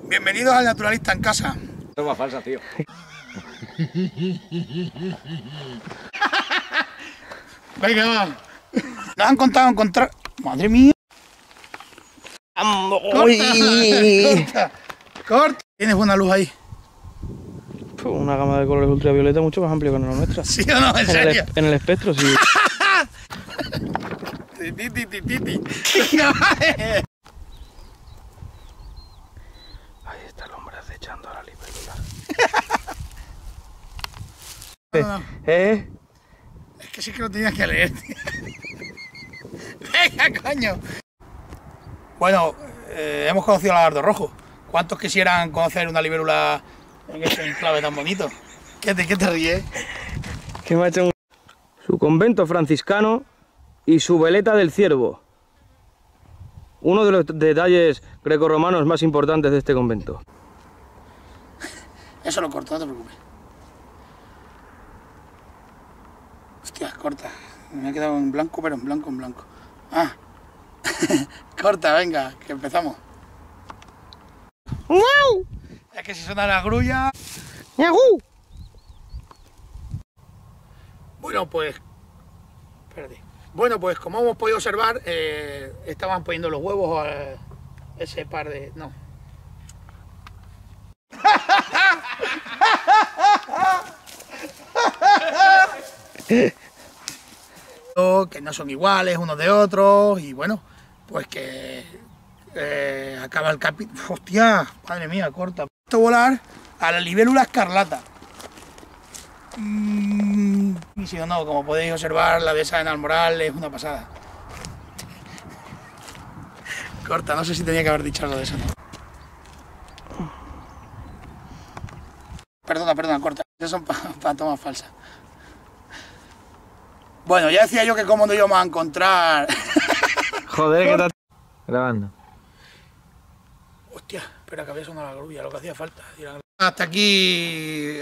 Bienvenidos al Naturalista en Casa. Toma falsa, tío. Venga, va. Nos han contado encontrar... ¡Madre mía! ¡Corta! ¡Corta! Tienes buena luz ahí. Una gama de colores ultravioleta mucho más amplia que la nuestra. ¿Sí o no? ¿En serio? En el espectro, sí. Ahí está el hombre acechando a la libélula. Es que sí que lo tenías que leer, tío. Venga, coño. Bueno, hemos conocido al lagarto rojo. ¿Cuántos quisieran conocer una libélula en ese enclave tan bonito? ¿Qué te ríes? Que me ha hecho su convento franciscano y su veleta del ciervo. Uno de los detalles grecorromanos más importantes de este convento. Eso lo corto, no te preocupes. Hostia, corta. Me ha quedado en blanco, pero en blanco, en blanco. Ah. Corta, venga, que empezamos. ¡Miau! Es que si suena la grulla... ¡Miau! Bueno, pues... Espérate. Bueno, pues como hemos podido observar, estaban poniendo los huevos a ese par de... No. Que no son iguales unos de otros y bueno, pues que acaba el capítulo. ¡Hostia! Madre mía, corta. Esto volar a la libélula escarlata. Y si no, como podéis observar, la dehesa en Almoral es una pasada. Corta, no sé si tenía que haber dicho algo de eso, ¿no? Perdona, corta. Esas son para tomas falsas. Bueno, ya decía yo que cómo no íbamos a encontrar... Joder, que está grabando. Hostia, espera que había sonado la grulla, lo que hacía falta. Hasta aquí...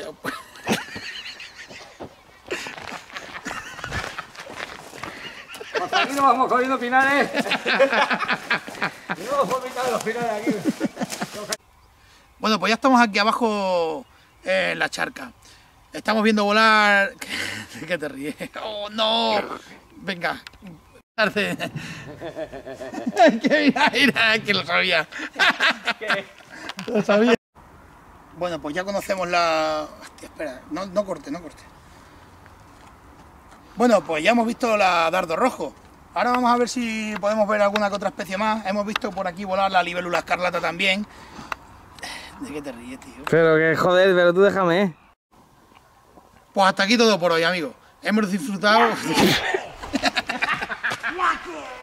Pues aquí nos vamos cogiendo finales. No vamos a los finales aquí. Bueno, pues ya estamos aquí abajo en la charca. Estamos viendo volar... ¿Qué te ríes? ¡Oh, no! Venga. Que mira, que lo sabía. Lo sabía. Bueno, pues ya conocemos la... Hostia, espera, no corte. Bueno, pues ya hemos visto la dardo rojo. Ahora vamos a ver si podemos ver alguna que otra especie más. Hemos visto por aquí volar la libélula escarlata también. ¿De qué te ríes, tío? Pero que joder, pero tú déjame, Pues hasta aquí todo por hoy, amigos. Hemos disfrutado...